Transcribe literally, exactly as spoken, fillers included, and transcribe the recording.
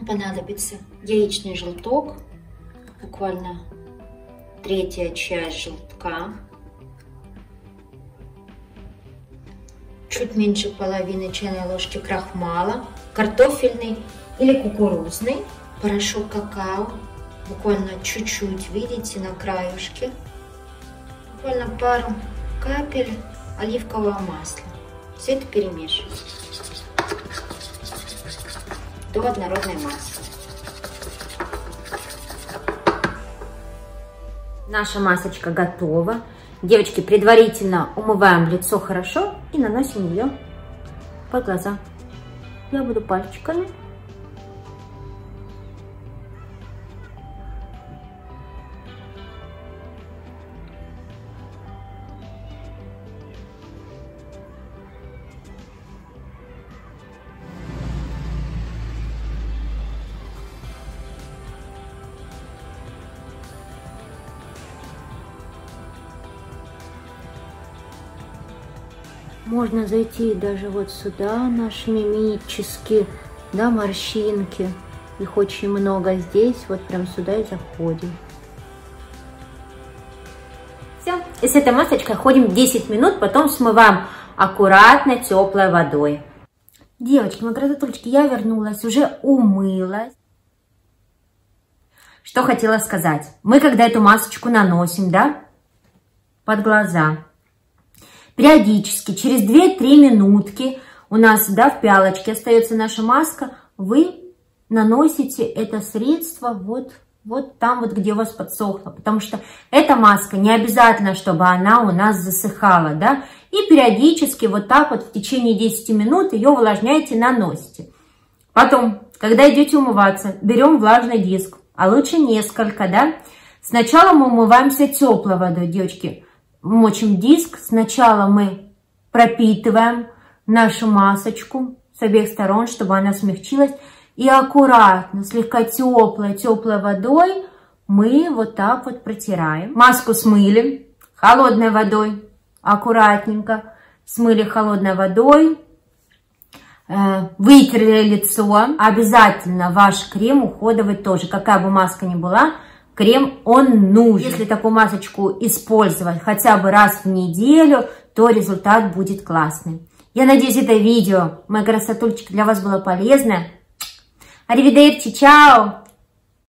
Нам понадобится яичный желток, буквально третья часть желтка, чуть меньше половины чайной ложки крахмала, картофельный или кукурузный, порошок какао, буквально чуть-чуть, видите, на краюшке, буквально пару капель оливкового масла. Все это перемешиваем до однородной массы. Наша масочка готова. Девочки, предварительно умываем лицо хорошо и наносим ее под глаза. Я буду пальчиками. Можно зайти даже вот сюда, наши мимические, да, морщинки. Их очень много здесь, вот прям сюда и заходим. Все, и с этой масочкой ходим десять минут, потом смываем аккуратно теплой водой. Девочки, мои красотульчики, я вернулась, уже умылась. Что хотела сказать. Мы, когда эту масочку наносим, да, под глаза, периодически, через две-три минутки у нас, да, в пиалочке остается наша маска, вы наносите это средство вот, вот там, вот где у вас подсохло, потому что эта маска не обязательно, чтобы она у нас засыхала, да, и периодически вот так вот в течение десяти минут ее увлажняете, наносите. Потом, когда идете умываться, берем влажный диск, а лучше несколько, да. Сначала мы умываемся теплой водой, девочки. Мочим диск. Сначала мы пропитываем нашу масочку с обеих сторон, чтобы она смягчилась. И аккуратно, слегка теплой, теплой водой мы вот так вот протираем. Маску смыли холодной водой. Аккуратненько смыли холодной водой. Вытерли лицо. Обязательно ваш крем уходовый тоже, какая бы маска ни была, крем он нужен. Если такую масочку использовать хотя бы раз в неделю, то результат будет классный. Я надеюсь, это видео, мои красотульчики, для вас было полезно. Аривидерчи, чао!